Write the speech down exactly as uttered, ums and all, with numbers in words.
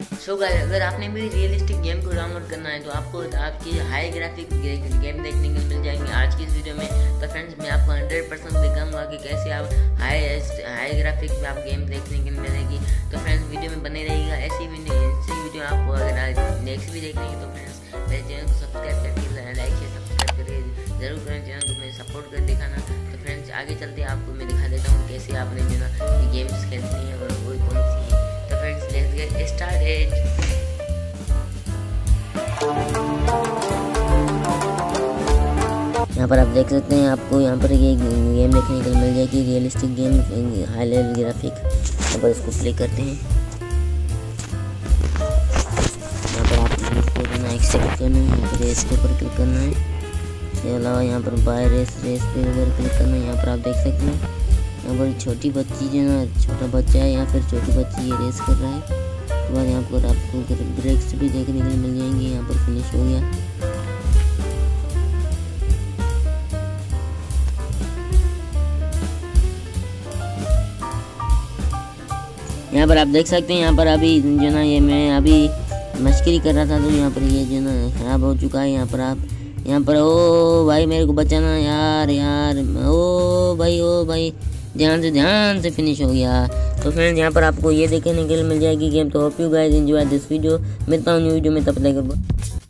So guys, अगर आपने भी रियलिस्टिक गेम को डाउनलोड करना है तो आपको आपकी हाई ग्राफिक गेम देखने को मिल जाएंगे आज की इस वीडियो में। तो फ्रेंड्स, मैं आपको हंड्रेड परसेंट दिखाऊंगा कि कैसे आप हाई हाई ग्राफिक में आप गेम देखने को मिलेगी। तो फ्रेंड्स, वीडियो में बने रहेगा। ऐसी वीडियो ऐसी वीडियो आपको अगर नेक्स्ट भी देखनी है तो फ्रेंड्स मेरे चैनल को सब्सक्राइब करके लाइक शेयर सब्सक्राइब करके जरूर करें। चैनल को मैं सपोर्ट कर दिखाना। तो फ्रेंड्स, आगे चलते आपको मैं दिखा देता हूँ कैसे आपने जो ना गेम्स खेलनी है और वो कौन सी है। तो फ्रेंड्स, लेट्स गेट स्टार्टेड। यहाँ पर आप देख सकते हैं, आपको यहाँ पर ये गेम देखने को मिल जाएगी, realistic game high level graphic. यहाँ पर इसको प्ले करते हैं। यहाँ पर आपको इसको करना एक्सेप्ट करना है, यहाँ पर रेस के ऊपर क्लिक करना है। इसके अलावा यहाँ पर बाय रेस रेस पे ऊपर क्लिक करना है। यहाँ पर आप देख सकते हैं, यहाँ पर छोटी बच्ची जो ना छोटा बच्चा है या फिर छोटी बच्ची ये रेस कर रहा है। उसके बाद यहाँ पर आपको ब्रेक्स भी देखने के लिए मिल जाएंगे। यहाँ पर फिनिश हो गया। यहाँ पर आप देख सकते हैं, यहाँ पर अभी जो ना ये मैं अभी मस्करी कर रहा था तो यहाँ पर ये जो ना खराब हो चुका है। यहाँ पर आप यहाँ पर ओ भाई मेरे को बचाना यार यार ओ भाई ओ भाई ध्यान से ध्यान से फिनिश हो गया। तो फ्रेंड्स, यहाँ पर आपको ये देखने के लिए मिल जाएगी गेम। तो hope you guys enjoy this video. मिलता हूँ न्यू वीडियो में, तब तक